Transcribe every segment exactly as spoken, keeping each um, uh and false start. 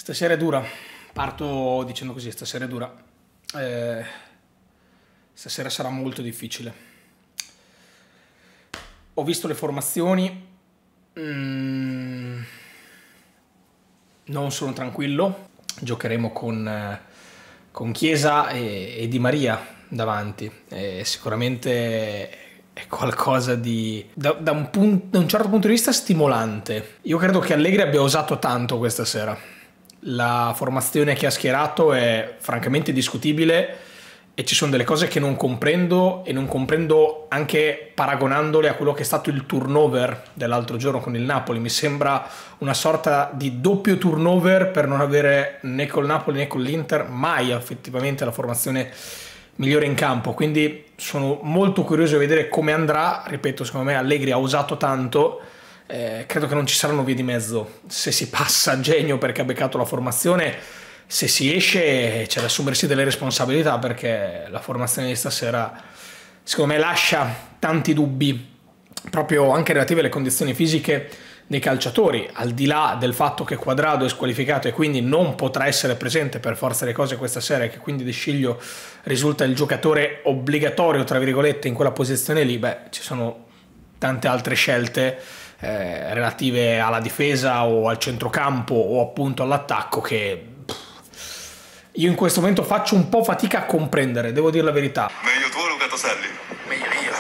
Stasera è dura, parto dicendo così, stasera è dura. Eh, stasera sarà molto difficile. Ho visto le formazioni, mm, non sono tranquillo. Giocheremo con, eh, con Chiesa e, e Di Maria davanti. Eh, sicuramente è qualcosa di, da, da, un punto, da un certo punto di vista, stimolante. Io credo che Allegri abbia osato tanto questa sera. La formazione che ha schierato è francamente discutibile e ci sono delle cose che non comprendo, e non comprendo anche paragonandole a quello che è stato il turnover dell'altro giorno con il Napoli. Mi sembra una sorta di doppio turnover per non avere né col Napoli né con l'Inter mai effettivamente la formazione migliore in campo. Quindi sono molto curioso di vedere come andrà. Ripeto, secondo me Allegri ha usato tanto. Eh, credo che non ci saranno vie di mezzo. Se si passa a genio perché ha beccato la formazione, se si esce c'è da assumersi delle responsabilità, perché la formazione di stasera secondo me lascia tanti dubbi proprio anche relativi alle condizioni fisiche dei calciatori, al di là del fatto che Cuadrado è squalificato e quindi non potrà essere presente per forza delle cose questa sera, e che quindi De Sciglio risulta il giocatore obbligatorio tra virgolette in quella posizione lì. Beh, ci sono tante altre scelte Eh, relative alla difesa o al centrocampo o appunto all'attacco che pff, io in questo momento faccio un po' fatica a comprendere, devo dire la verità. Meglio tu o Luca Toselli? Meglio io.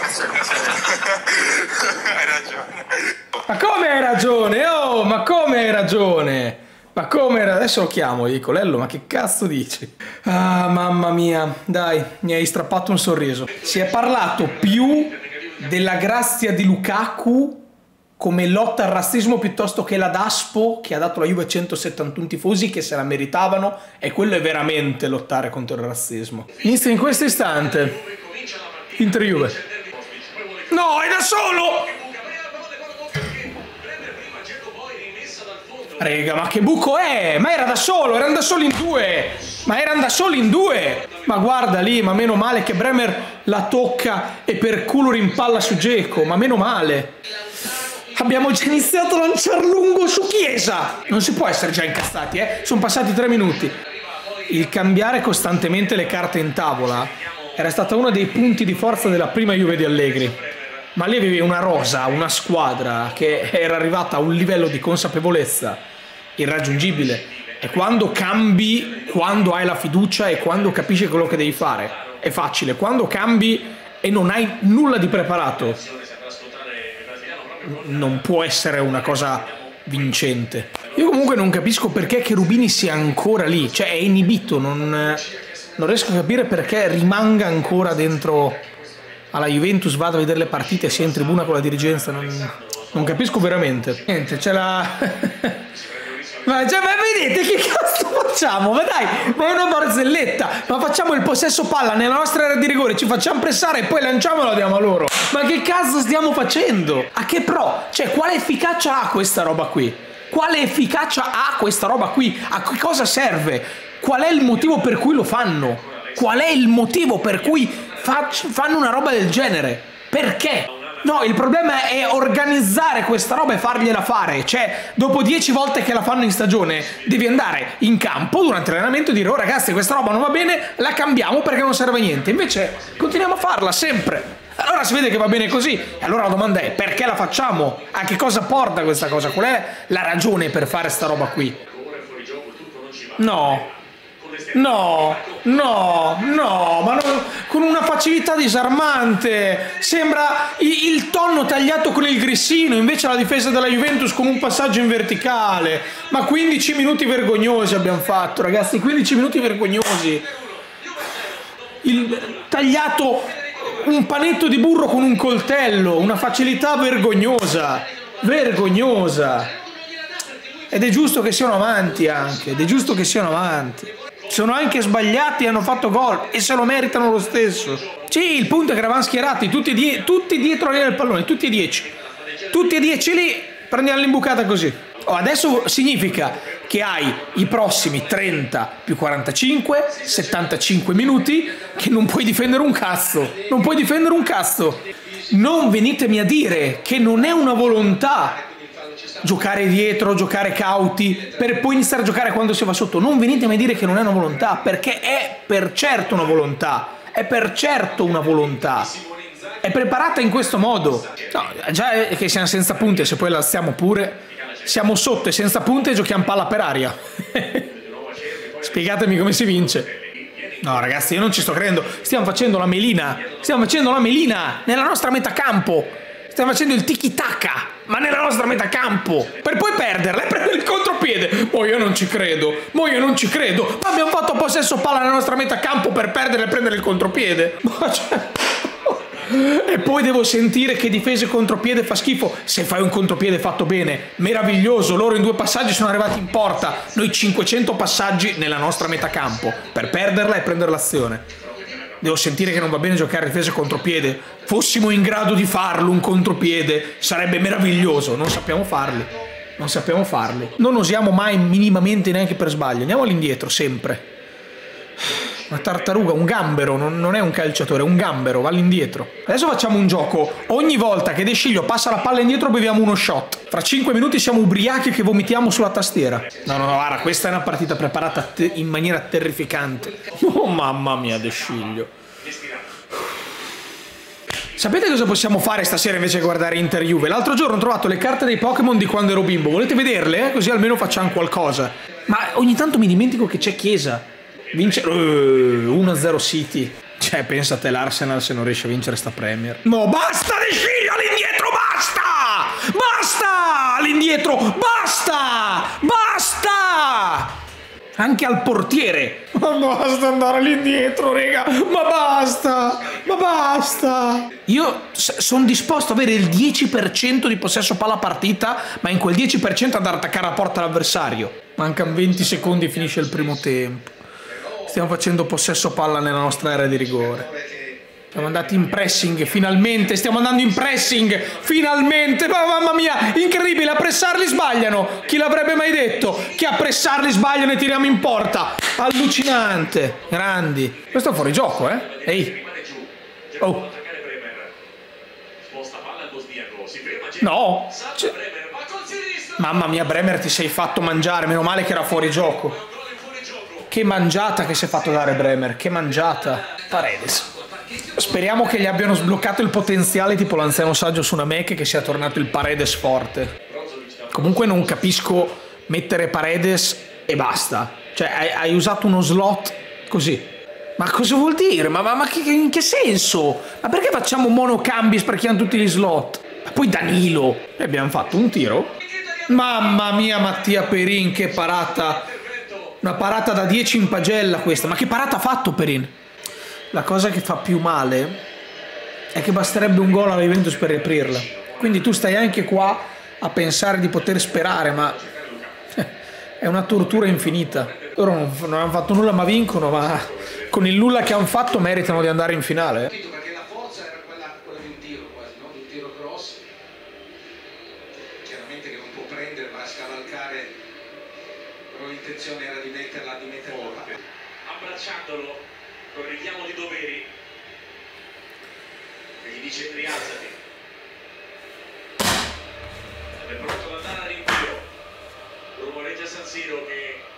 Hai ragione. Ma come hai ragione? Oh, ma come hai ragione? Ma come? Adesso lo chiamo e dico: Lello, ma che cazzo dici? Ah, mamma mia, dai, mi hai strappato un sorriso. Si è parlato più della grazia di Lukaku come lotta al razzismo piuttosto che la Daspo, che ha dato la Juve centosettantuno tifosi che se la meritavano, e quello è veramente lottare contro il razzismo. Inizia in questo istante. Inter Juve. No, è da solo! Rega, ma che buco è? Ma era da solo, erano da solo in due! Ma erano da solo in due! Ma guarda lì, ma meno male che Bremer la tocca e per culo rimpalla su Dzeko, ma meno male. Abbiamo già iniziato a lanciare lungo su Chiesa. Non si può essere già incazzati, eh? Sono passati tre minuti. Il cambiare costantemente le carte in tavola era stata uno dei punti di forza della prima Juve di Allegri. Ma lì avevi una rosa, una squadra che era arrivata a un livello di consapevolezza irraggiungibile. E quando cambi, quando hai la fiducia e quando capisci quello che devi fare, è facile. Quando cambi e non hai nulla di preparato, non può essere una cosa vincente. Io comunque non capisco perché Cherubini sia ancora lì, cioè è inibito, non, non riesco a capire perché rimanga ancora dentro alla Juventus, vada a vedere le partite, sia in tribuna con la dirigenza, non, non capisco veramente. Niente, c'è la... Ma, cioè, ma vedete che cazzo facciamo? Ma dai, ma è una barzelletta. Ma facciamo il possesso palla nella nostra area di rigore, ci facciamo pressare e poi lanciamo e la diamo a loro. Ma che cazzo stiamo facendo? A che pro? Cioè, quale efficacia ha questa roba qui? Quale efficacia ha questa roba qui? A che cosa serve? Qual è il motivo per cui lo fanno? Qual è il motivo per cui fanno una roba del genere? Perché? No, il problema è organizzare questa roba e fargliela fare. Cioè, dopo dieci volte che la fanno in stagione, devi andare in campo durante l'allenamento e dire: oh ragazzi, questa roba non va bene, la cambiamo perché non serve a niente. Invece continuiamo a farla sempre. Allora si vede che va bene così. E allora la domanda è: perché la facciamo? A che cosa porta questa cosa? Qual è la ragione per fare sta roba qui? No. No, no, no, ma non, con una facilità disarmante. Sembra il, il tonno tagliato con il grissino, invece la difesa della Juventus con un passaggio in verticale. Ma quindici minuti vergognosi abbiamo fatto, ragazzi, quindici minuti vergognosi. Il tagliato un panetto di burro con un coltello, una facilità vergognosa, vergognosa. Ed è giusto che siano avanti anche, ed è giusto che siano avanti. Sono anche sbagliati e hanno fatto gol e se lo meritano lo stesso. Sì, il punto è che eravamo schierati tutti, die tutti dietro lì nel pallone, tutti e dieci. Tutti e dieci lì, prendiamo l'imbucata così. Oh, adesso significa che hai i prossimi trenta più quarantacinque, settantacinque minuti che non puoi difendere un cazzo. Non puoi difendere un cazzo. Non venitemi a dire che non è una volontà giocare dietro, giocare cauti, per poi iniziare a giocare quando si va sotto. Non venitemi a dire che non è una volontà, perché è per certo una volontà, è per certo una volontà, è preparata in questo modo. No, già è che siamo senza punti, se poi la alziamo pure, siamo sotto e senza punti e giochiamo palla per aria. Spiegatemi come si vince. No ragazzi, io non ci sto credendo, stiamo facendo la melina, stiamo facendo la melina nella nostra metà campo, stiamo facendo il tiki taka, ma nella nostra metà campo, per poi perderla e prendere il contropiede. Mo io non ci credo, mo io non ci credo, ma abbiamo fatto possesso palla nella nostra metà campo per perdere e prendere il contropiede. Ma cioè... E poi devo sentire che difesa e contropiede fa schifo. Se fai un contropiede fatto bene, meraviglioso, loro in due passaggi sono arrivati in porta, noi cinquecento passaggi nella nostra metà campo per perderla e prendere l'azione. Devo sentire che non va bene giocare difesa e contropiede. Fossimo in grado di farlo un contropiede, sarebbe meraviglioso. Non sappiamo farli, non sappiamo farli, non osiamo mai minimamente neanche per sbaglio. Andiamo all'indietro sempre. Una tartaruga, un gambero, non, non è un calciatore, è un gambero, va all'indietro. Adesso facciamo un gioco, ogni volta che De Sciglio passa la palla indietro beviamo uno shot. Fra cinque minuti siamo ubriachi che vomitiamo sulla tastiera. No, no, no, guarda, questa è una partita preparata in maniera terrificante. Oh mamma mia, De Sciglio. Sapete cosa possiamo fare stasera invece che guardare Inter Juve? L'altro giorno ho trovato le carte dei Pokémon di quando ero bimbo, volete vederle? Eh? Così almeno facciamo qualcosa. Ma ogni tanto mi dimentico che c'è Chiesa. Vince uh, uno a zero City. Cioè, pensate l'Arsenal se non riesce a vincere sta Premier. No, basta De Sciglio all'indietro, basta! Basta! All'indietro, basta! Basta! Anche al portiere. Ma basta andare all'indietro, raga. Ma basta! Ma basta! Io sono disposto ad avere il dieci per cento di possesso palla partita, ma in quel dieci per cento andare ad attaccare la porta all'avversario. Mancano venti secondi e finisce il primo tempo. Stiamo facendo possesso palla nella nostra area di rigore. Siamo andati in pressing, finalmente. Stiamo andando in pressing, finalmente. Ma mamma mia, incredibile, a pressarli sbagliano. Chi l'avrebbe mai detto? Che a pressarli sbagliano e tiriamo in porta. Allucinante, grandi. Questo è fuori gioco, eh? Ehi. Oh. No. C- mamma mia, Bremer, ti sei fatto mangiare. Meno male che era fuori gioco. Che mangiata che si è fatto dare Bremer, che mangiata. Paredes. Speriamo che gli abbiano sbloccato il potenziale tipo l'anziano saggio su una Mac e che sia tornato il Paredes forte. Comunque non capisco mettere Paredes e basta. Cioè hai, hai usato uno slot così. Ma cosa vuol dire? Ma, ma, ma che, in che senso? Ma perché facciamo monocambi sprechiamo tutti gli slot? Ma poi Danilo. E abbiamo fatto un tiro. Mamma mia, Mattia Perin, che parata. Una parata da dieci in pagella questa. Ma che parata ha fatto Perin? La cosa che fa più male è che basterebbe un gol alla Juventus per riaprirla. Quindi tu stai anche qua a pensare di poter sperare, ma è una tortura infinita. Loro non, non hanno fatto nulla ma vincono, ma con il nulla che hanno fatto meritano di andare in finale. Perché la forza era quella, quella di un tiro quasi, no? Di un tiro cross. Chiaramente che non può prendere, ma a scavalcare. Però l'intenzione era di metterla, di metterla là. Abbracciandolo con richiamo di doveri e gli dice rialzati. È pronto ad andare a rinvio. Rumoreggia San Siro che